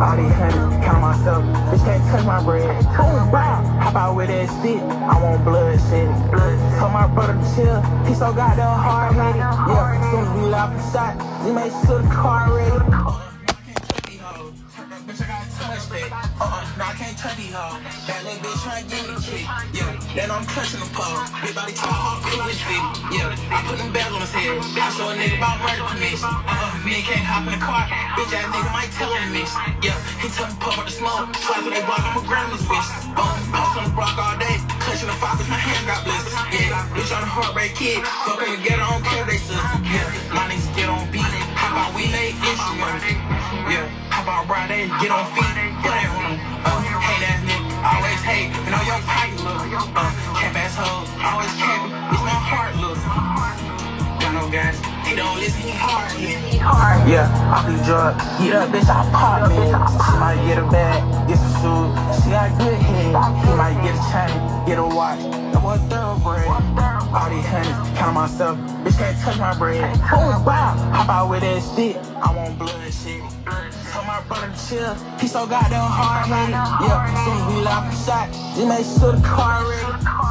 All these hundreds, count myself, bitch can't touch my bread. Boom, bow, hop out with that stick, I want blood shit. Told my brother to chill, he so goddamn hard-headed. Yeah, as soon as we lock the shot, we make sure the car ready. Bitch, I got too much fat. Nah, I can't trust these hoes. That little bitch tryna give me the kick. Yeah, then I'm clutching the pole. Big body try hard, cool as fit. Yeah, I put them bells on his head. I show a nigga about murder permission. Nigga can't hop in the car. Bitch ass nigga might tell on the mission. Yeah, he tell me puff up the smoke. Twice when they block, I'ma grab this bitch. Post on the block all day. Clutching the fire, cause my hand got blisters. Yeah, bitch on the heartbreak kid. Fucking together, I don't care if they sisters. Yeah, my niggas get on beat. How about we lay instruments? Yeah. How about Friday, get on feet, whatever. Hate ass nigga, always hate, and on your pocket look. Cap ass hoes, always capping, it's my heart look. Got no guys, he don't listen, he hard, yeah. I be drugged, get up, bitch, I pop, man. She might get a bag, get some shoes, she got good head. He might get a chain, get a watch, that boy thoroughbred. All these hundreds, count myself, bitch can't touch my bread. Boom, bow, hop out with that stick, I want blood shit. Told my brother to chill, he so goddamn hard-headed. Yeah, as soon as we lock the shot, we make sure the car ready.